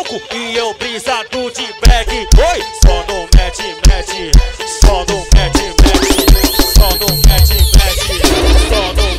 louco e eu brisado de black. Oi, só no match, match, só no match, match, só no match, match, só no